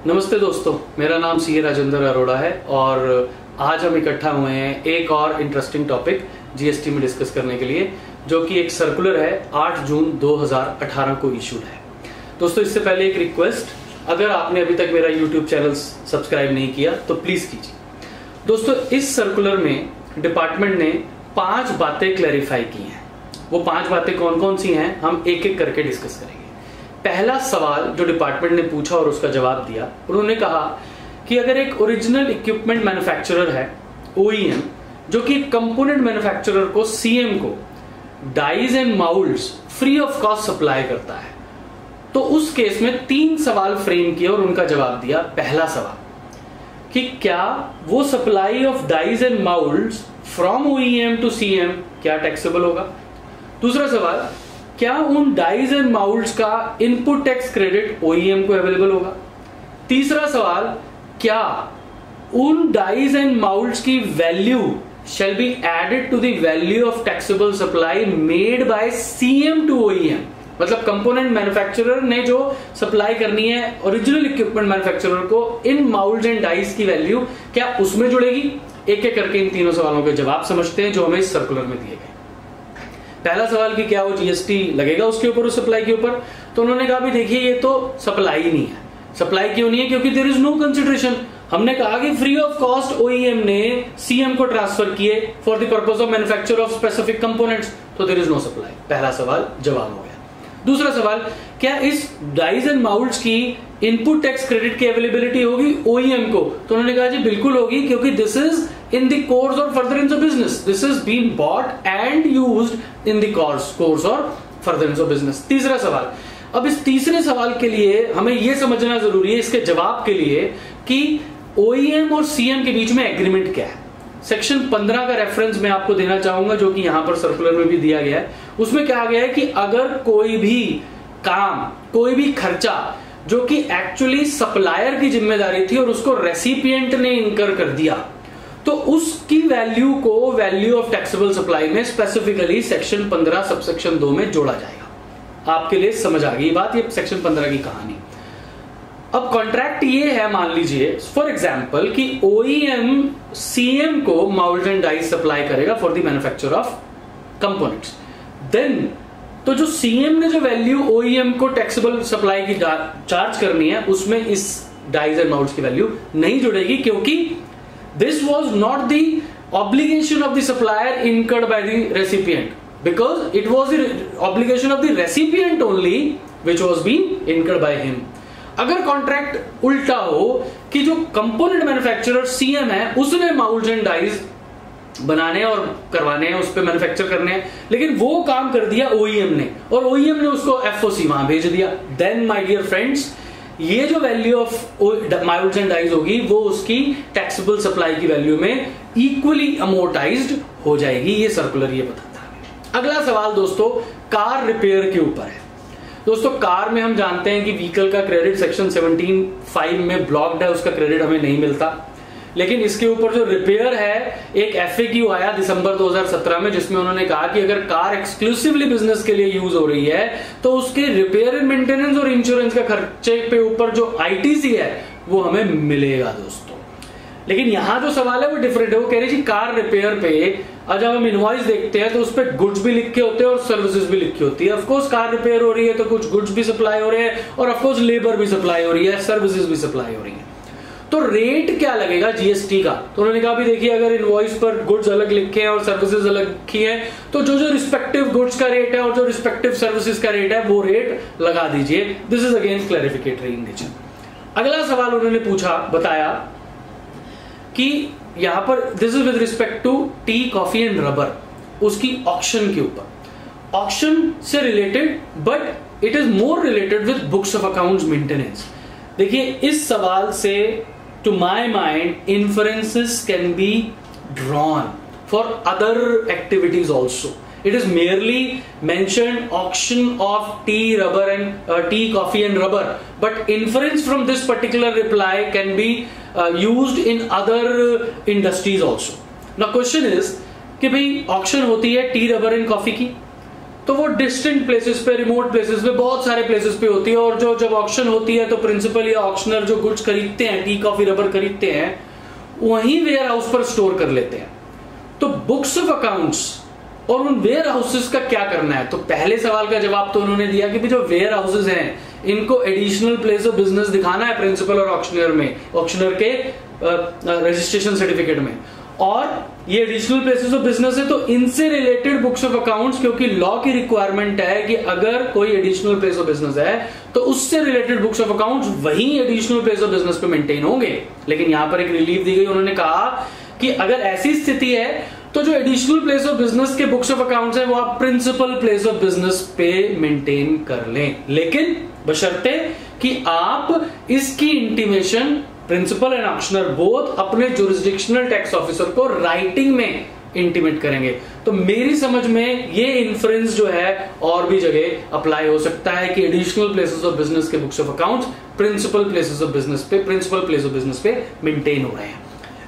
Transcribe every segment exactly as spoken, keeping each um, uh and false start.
नमस्ते दोस्तों, मेरा नाम सी ए राजेंद्र अरोड़ा है और आज हम इकट्ठा हुए हैं एक और इंटरेस्टिंग टॉपिक जीएसटी में डिस्कस करने के लिए, जो कि एक सर्कुलर है आठ जून दो हज़ार अठारह को इशूड है। दोस्तों, इससे पहले एक रिक्वेस्ट, अगर आपने अभी तक मेरा यूट्यूब चैनल सब्सक्राइब नहीं किया तो प्लीज कीजिए। दोस्तों, इस सर्कुलर में डिपार्टमेंट ने पांच बातें क्लैरिफाई की हैं। वो पांच बातें कौन कौन सी हैं हम एक एक करके डिस्कस करेंगे। पहला सवाल जो डिपार्टमेंट ने पूछा और उसका जवाब दिया, उन्होंने कहा कि अगर एक ओरिजिनल इक्विपमेंट मैन्युफैक्चरर है ओईएम, जो कि कंपोनेंट मैन्युफैक्चरर को सीएम को dies and moulds free of cost supply करता है, तो उस केस में तीन सवाल फ्रेम किए और उनका जवाब दिया। पहला सवाल कि क्या वो supply of dies and moulds from OEM to CM क्या टैक्सेबल होगा। दूसरा सवाल, क्या उन डाइज एंड माउल्ड्स का इनपुट टैक्स क्रेडिट ओईएम को अवेलेबल होगा। तीसरा सवाल, क्या उन डाइज एंड माउल्ड्स की value shall be added to the value of taxable supply made by CM to OEM, मतलब कंपोनेंट मैन्युफैक्चरर ने जो सप्लाई करनी है ओरिजिनल इक्विपमेंट मैन्युफैक्चरर को, इन माउल्ड्स एंड डाइज की वैल्यू क्या उसमें जुड़ेगी। एक एक करके इन तीनों सवालों के जवाब समझते हैं जो हमें इस सर्कुलर में दिए गए। पहला सवाल कि क्या वो जीएसटी लगेगा उसके ऊपर, उस सप्लाई के ऊपर, तो उन्होंने कहा भी देखिए ये तो सप्लाई नहीं है। सप्लाई क्यों नहीं है? क्योंकि देयर इज नो कंसिडरेशन। हमने कहा कि फ्री ऑफ कॉस्ट ओईएम ने सीएम को ट्रांसफर किए for the purpose of manufacture of specific components, तो देयर इज नो सप्लाई। पहला सवाल जवाब हो गया। दूसरा सवाल, क्या इस डाइज एंड माउल्ड्स की इनपुट टैक्स क्रेडिट की अवेलेबिलिटी होगी ओईएम को, तो उन्होंने कहा जी बिल्कुल होगी, क्योंकि this is in the course or furtherance of business. This is being bought and used in the course course or furtherance of business. तीसरा सवाल, अब इस तीसरे सवाल के लिए हमें यह समझना जरूरी है, इसके जवाब के लिए, कि ओईएम और सीएम के बीच में एग्रीमेंट क्या है। सेक्शन पंद्रह का रेफरेंस मैं आपको देना चाहूंगा, जो कि यहां पर सर्कुलर में भी दिया गया है। उसमें कहा गया है कि अगर कोई भी काम, कोई भी खर्चा जो कि एक्चुअली सप्लायर की जिम्मेदारी थी और उसको रेसिपिएंट ने इनकर कर दिया, तो उसकी वैल्यू को वैल्यू ऑफ टैक्सेबल सप्लाई में स्पेसिफिकली सेक्शन पंद्रह सबसेक्शन दो में जोड़ा जाएगा। आपके लिए समझ आ गई बात, ये सेक्शन पंद्रह की कहानी। अब कॉन्ट्रैक्ट ये है, मान लीजिए फॉर एग्जांपल कि ओईएम सीएम को माउल्ड्स एंड डाइज सप्लाई करेगा for the manufacture of components. Then तो जो सीएम ने जो वैल्यू ओईएम को टैक्सेबल सप्लाई की चार्ज करनी है, उसमें इस डाइज एंड माउल्ड्स की वैल्यू नहीं जुड़ेगी, क्योंकि this was not the obligation of the supplier incurred by the recipient, because it was the obligation of the recipient only which was being incurred by him. अगर contract उल्टा हो कि जो component manufacturer CM है उसने माउल्ड्स and dies बनाने और करवाने हैं, उस पे मैन्युफैक्चर करने हैं, लेकिन वो काम कर दिया ओईएम ने और ओईएम ने उसको एफओसी वहां भेज दिया, देन माय डियर फ्रेंड्स, ये जो value of moulds and dies होगी वो उसकी टैक्सेबल सप्लाई की वैल्यू में इक्वली अमोर्टाइज्ड हो जाएगी। ये सर्कुलर ये बताता है। अगला सवाल दोस्तों कार रिपेयर के ऊपर है। दोस्तों, कार में हम जानते हैं कि व्हीकल का क्रेडिट सेक्शन सेवनटीन फाइव में ब्लॉक्ड है, उसका क्रेडिट हमें नहीं मिलता। लेकिन इसके ऊपर जो रिपेयर है, एक एफएक्यू आया दिसंबर दो हज़ार सत्रह में, जिसमें उन्होंने कहा कि अगर कार एक्सक्लूसिवली बिजनेस के लिए यूज हो रही है तो उसके रिपेयर एंड मेंटेनेंस और इंश्योरेंस का खर्चे पे ऊपर जो आईटीसी है वो हमें मिलेगा दोस्तों। लेकिन यहां जो सवाल है वो डिफरेंट है। वो कह रही थी कार रिपेयर पे अब जब हम इनवॉइस देखते हैं तो उस पर गुड्स भी लिखे होते हैं और सर्विसेज भी लिखी होती है। ऑफकोर्स कार रिपेयर हो रही है तो कुछ गुड्स भी सप्लाई हो रहे हैं और ऑफकोर्स लेबर भी सप्लाई हो रही है, सर्विसेज भी सप्लाई हो रही है। तो रेट क्या लगेगा जीएसटी का? तो उन्होंने कहा भी देखिए, अगर इनवॉइस पर गुड्स अलग लिखे हैं और सर्विसेज अलग लिखी है, तो जो जो रिस्पेक्टिव गुड्स का रेट है और जो रिस्पेक्टिव सर्विसेज का रेट है वो रेट लगा दीजिए। This is again clarificatory in nature. अगला सवाल उन्होंने पूछा, बताया कि यहां पर this is with respect to tea, coffee and rubber, उसकी ऑक्शन के ऊपर। ऑक्शन से related, but it is more related with books of accounts maintenance. देखिए, इस सवाल से to my mind inferences can be drawn for other activities also. It is merely mentioned auction of tea, rubber and uh, tea, coffee and rubber, but inference from this particular reply can be uh, used in other industries also. Now question is कि भाई auction होती है T, rubber and coffee की, तो वो distant places पे, remote places पे, बहुत सारे प्लेसेस पे होती है। और जो जब ऑक्शन होती है तो प्रिंसिपल या ऑक्शनर जो गुड्स खरीदते हैं, टी कॉफी रबर खरीदते हैं, वहीं वेयर हाउस पर स्टोर कर लेते हैं। तो बुक्स ऑफ अकाउंट्स और उन वेयर हाउसेस का क्या करना है? तो पहले सवाल का जवाब तो उन्होंने दिया कि जो वेयर हाउसेस हैं इनको एडिशनल प्लेस ऑफ बिजनेस दिखाना है प्रिंसिपल और ऑक्शनर में, ऑक्शनर के रजिस्ट्रेशन सर्टिफिकेट में। और ये एडिशनल प्लेसेस ऑफ बिजनेस है तो इनसे रिलेटेड बुक्स ऑफ अकाउंट्स, क्योंकि लॉ की रिक्वायरमेंट है कि अगर कोई एडिशनल प्लेस ऑफ बिजनेस है तो उससे रिलेटेड बुक्स ऑफ अकाउंट्स वही एडिशनल प्लेस ऑफ बिजनेस पे मेंटेन होंगे। लेकिन यहां पर एक रिलीफ दी गई, उन्होंने कहा कि अगर ऐसी स्थिति है तो जो एडिशनल प्लेस ऑफ बिजनेस के बुक्स ऑफ अकाउंट्स है वो आप प्रिंसिपल प्लेस ऑफ बिजनेस पे मेंटेन कर लें, लेकिन बशर्ते कि आप इसकी intimation principal and auctioneer both अपने जुरिस्डिक्शनल टैक्स ऑफिसर को राइटिंग में इंटीमेट करेंगे। तो मेरी समझ में ये इन्फ्रेंस जो है और भी जगह अप्लाई हो सकता है कि एडिशनल प्लेसेस ऑफ बिजनेस के books of accounts principal places of business पे, प्रिंसिपल प्लेस ऑफ बिजनेस पे मेंटेन हो रहे हैं।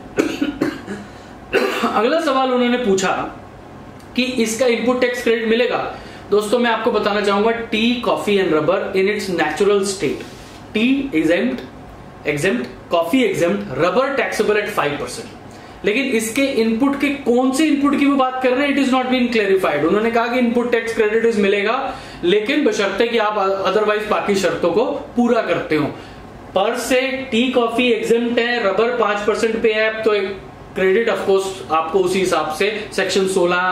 अगला सवाल उन्होंने पूछा कि इसका इनपुट टैक्स क्रेडिट मिलेगा। दोस्तों मैं आपको बताना चाहूंगा, tea, coffee and rubber in its natural state, tea exempt, exempt, coffee exempt, rubber taxable at five percent. लेकिन इसके इनपुट के कौन से इनपुट की वो बात कर रहे हैं, it is not been clarified. उन्होंने कहा कि इनपुट टैक्स क्रेडिट इज मिलेगा, लेकिन बशर्ते कि आप अदरवाइज बाकी शर्तों को पूरा करते हो। Per se tea coffee exempt है, रबर पांच परसेंट पे है, तो क्रेडिट ऑफकोर्स आपको उसी हिसाब से सेक्शन सोलह,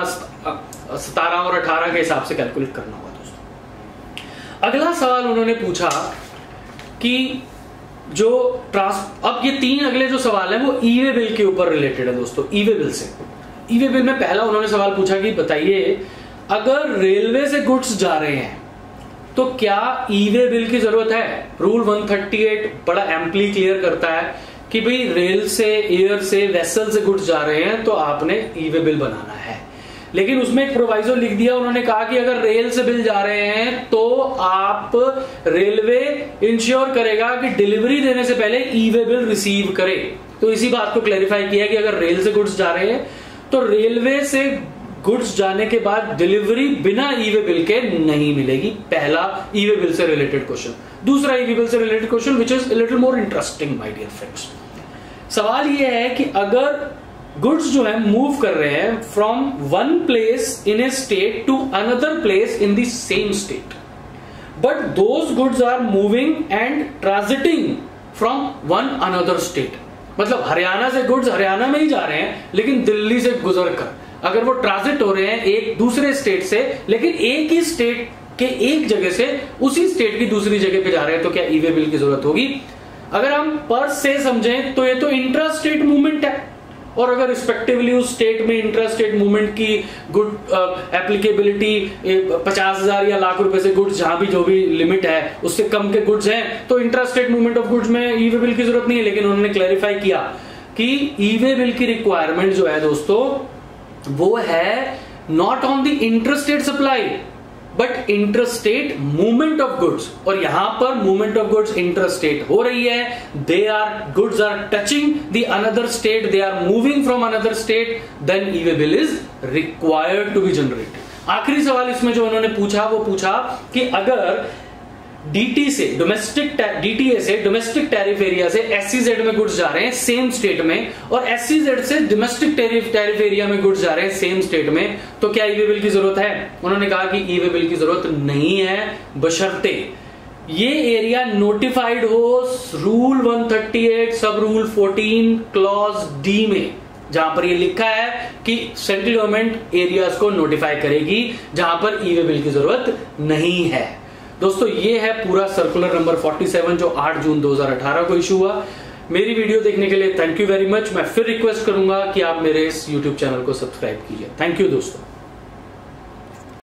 सतारह और अठारह के हिसाब से कैलकुलेट करना होगा। दोस्तों अगला सवाल उन्होंने पूछा कि जो ट्रांस अब ये तीन अगले जो सवाल है वो ई वे बिल के ऊपर रिलेटेड है। दोस्तों ई वे बिल से, ई वे बिल में पहला उन्होंने सवाल पूछा कि बताइए अगर रेलवे से गुड्स जा रहे हैं तो क्या ई वे बिल की जरूरत है? रूल वन थर्टी एट बड़ा एम्पली क्लियर करता है कि भाई रेल से, एयर से, वेसल से गुड्स जा रहे हैं तो आपने ई वे बिल बनाना है। लेकिन उसमें एक प्रोवाइजो लिख दिया, उन्होंने कहा कि अगर रेल से बिल जा रहे हैं तो आप रेलवे इंश्योर करेगा कि डिलीवरी देने से पहले ई वे बिल रिसीव करे। तो इसी बात को क्लैरिफाई किया कि अगर रेल से गुड्स जा रहे हैं तो रेलवे से गुड्स जाने के बाद डिलीवरी बिना ई वे बिल के नहीं मिलेगी। पहला ई वे बिल से रिलेटेड क्वेश्चन। दूसरा ई वे बिल से related question which is little more interesting my dear friends. सवाल यह है कि अगर गुड्स जो है मूव कर रहे हैं from one place in a state to another place in the same state, but those goods are moving and transiting from one another state. मतलब हरियाणा से गुड्स हरियाणा में ही जा रहे हैं, लेकिन दिल्ली से गुजर कर अगर वो ट्रांजिट हो रहे हैं एक दूसरे स्टेट से, लेकिन एक ही स्टेट के एक जगह से उसी स्टेट की दूसरी जगह पे जा रहे हैं, तो क्या ई वे बिल की जरूरत होगी? अगर हम पर से समझें तो ये तो इंट्रा स्टेट मूवमेंट है, और अगर रिस्पेक्टिवली उस स्टेट में इंट्रा स्टेट मूवमेंट की गुड एप्लीकेबिलिटी पचास हजार या लाख रुपए से गुड्स, जहां भी जो भी लिमिट है उससे कम के गुड्स हैं, तो intra state movement of goods में ई वे बिल की जरूरत नहीं है। लेकिन उन्होंने क्लैरिफाई किया कि ई वे बिल की रिक्वायरमेंट जो है दोस्तों वो है not on the interstate supply but interstate movement of goods. और यहां पर मूवमेंट ऑफ गुड्स इंटरस्टेट हो रही है, they are goods are touching the another state, they are moving from another state, then e way bill is required to be generated. आखिरी सवाल इसमें जो उन्होंने पूछा वो पूछा कि अगर डीटी से डोमेस्टिक डीटीए से डोमेस्टिक टैरिफ एरिया से एससीजेड में गुड्स जा रहे हैं सेम स्टेट में, और एससीजेड से डोमेस्टिक टैरिफ टैरिफ एरिया में गुड्स जा रहे हैं सेम स्टेट में, तो क्या ई वे बिल की जरूरत है? उन्होंने कहा कि ई वे बिल की जरूरत नहीं है, बशर्ते ये एरिया नोटिफाइड हो rule one thirty eight sub rule fourteen clause D में, जहां पर ये लिखा है कि सेंट्रल गवर्नमेंट एरियाज को नोटिफाई करेगी जहां पर ई वे बिल की जरूरत नहीं है। दोस्तों ये है पूरा सर्कुलर नंबर सैंतालीस जो आठ जून दो हज़ार अठारह को इशू हुआ। मेरी वीडियो देखने के लिए थैंक यू वेरी मच। मैं फिर रिक्वेस्ट करूंगा कि आप मेरे इस यूट्यूब चैनल को सब्सक्राइब कीजिए। थैंक यू दोस्तों।